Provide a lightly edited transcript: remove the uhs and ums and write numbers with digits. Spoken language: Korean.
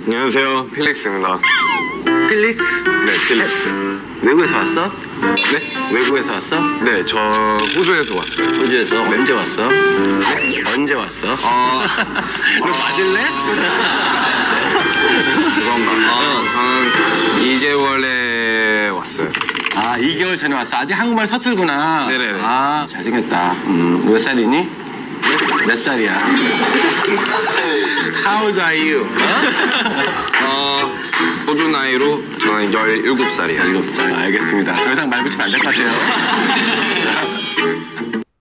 안녕하세요, 필릭스입니다. 필릭스? 네, 필릭스. 외국에서 왔어? 네? 외국에서 왔어? 네, 저 호주에서 왔어요. 호주에서? 언제 왔어? 언제 왔어? 너 맞을래? 죄송합니다. 저는 2개월에 왔어요. 아, 2개월 전에 왔어. 아직 한국말 서툴구나. 네네네. 아, 잘생겼다. 몇 살이니? 몇 살이야? How old are you? 호주 나이로 저는 17살이에요. 17살. 알겠습니다. 더 이상 말 붙이면 안 될 것 같아요.